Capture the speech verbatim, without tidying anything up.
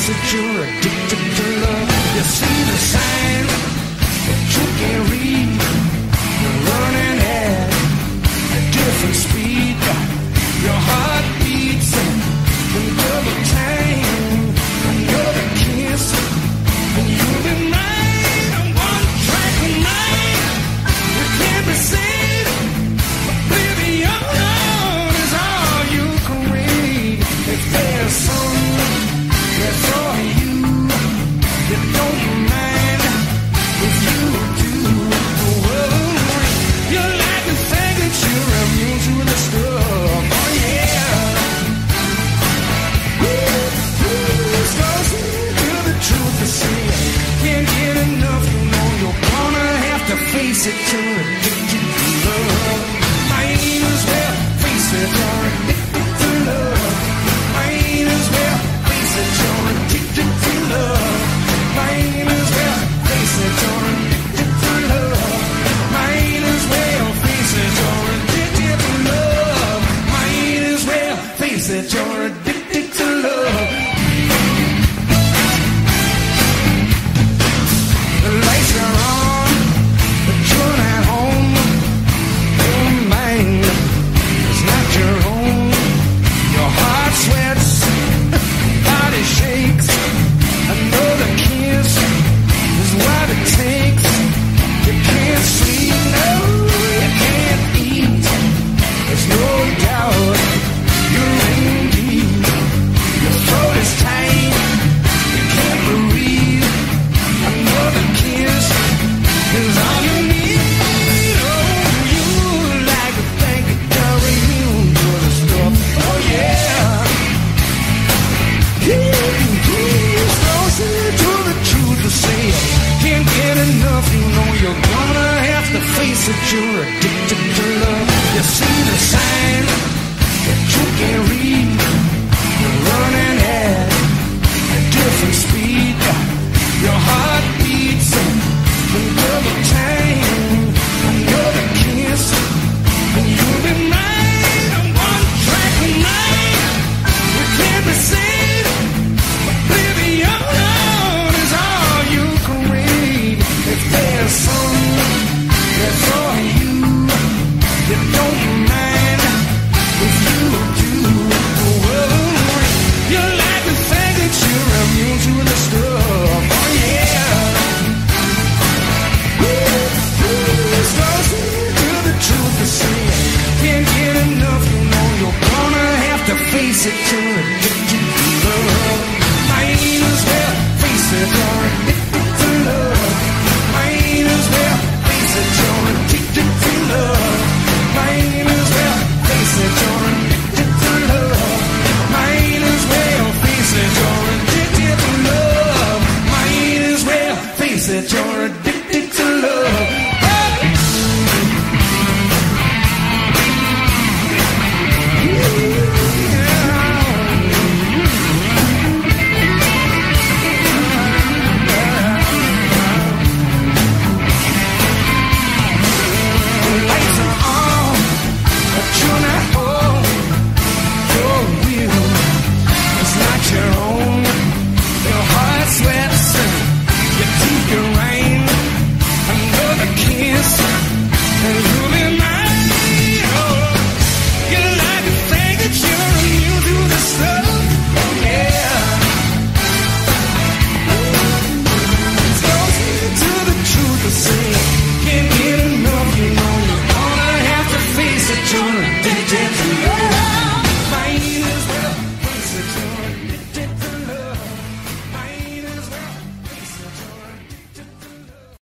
face it, you're addicted to love. You see the sign that you can't read. You're running at a different speed. Your heart beats in double time. Another kiss, and you've been mine on one track tonight. You can't be saved, but baby, your love is all you can read. If there's someone that's for you, you don't mind if you do. Well, you like to think that you're immune to the stuff. Oh yeah. Who's closer to the truth to see? Can't get enough, you know you're gonna have to face it. You're addicted to love. Might as well face it, you're addicted to love. Might as well face it, you're addicted to love. Might as well face it, you're addicted to love. Might as well face it, you're addicted to love. Might as well face it, you're addicted to love. The lights are on, but you're not home. Your mind is not your own. Your heart sweats, body shakes. Another kiss is what it takes. You can't sleep, no, you can't eat. There's no doubt you're in deep. Your throat is tight, you can't breathe. Another kiss is all you need. Oh, you like to think you're immune to the stuff. Oh yeah. He's closer to the truth to say. Can't get enough, you know you're gonna have to face it. You're addicted to love. You see the sign that you can't read. You're running at a different speed. Your heart beats in double time. Another kiss, and you've been mine on one track tonight. You can't be saved, but baby, your love is all you can read. If there's someone that's for you, you don't mind if you do. Well, you like to think that you're immune to the stuff. Oh yeah. Who's closer to the truth to say? Can't get enough, you know you're gonna have to face it. You're addicted to love. Might as well face it, you're addicted to love. Might as well face it, you're addicted to love. Might as well face it, you're addicted to love. Might as well face it, you're addicted to love. Might as well face it, you're addicted to love. Lights are on, but you're not home. Your will is not your own. Your heart sweats, your teeth can rain. Another kiss, and you'll be mine. Oh, you like to think that you're immune to the stuff. Oh yeah. It's closer to the truth to say. Can't get enough, you know you're gonna have to face it. You're addicted to